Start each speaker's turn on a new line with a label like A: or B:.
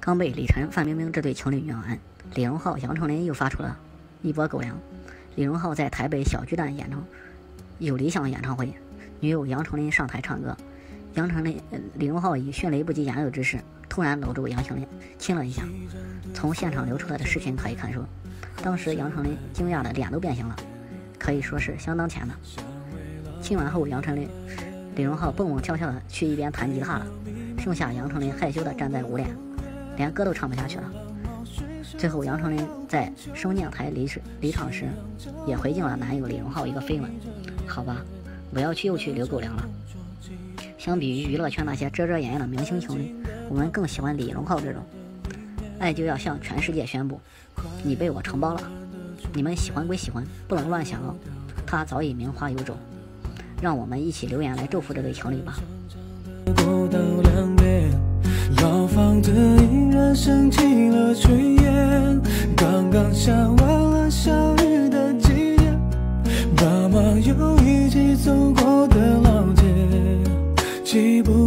A: 刚被李晨、范冰冰这对情侣冤完，李荣浩、杨丞琳又发出了一波狗粮。李荣浩在台北小巨蛋演唱有理想演唱会，女友杨丞琳上台唱歌，李荣浩以迅雷不及掩耳之势突然搂住杨丞琳亲了一下。从现场流出来的视频可以看出，当时杨丞琳惊讶的脸都变形了，可以说是相当甜的。亲完后，李荣浩蹦蹦跳跳的去一边弹吉他了，剩下杨丞琳害羞的站在舞脸，连歌都唱不下去了。最后，杨丞琳在升降台离场时，也回敬了男友李荣浩一个飞吻。好吧，我要又去留狗粮了。相比于娱乐圈那些遮遮掩掩的明星情侣，我们更喜欢李荣浩这种，爱就要向全世界宣布，你被我承包了。你们喜欢归喜欢，不能乱想哦，他早已名花有主。让我们一起留言来祝福这对情侣吧。老房子依然升起了炊烟，刚刚下完了夏日的季节，爸妈又一起走过的老街，记不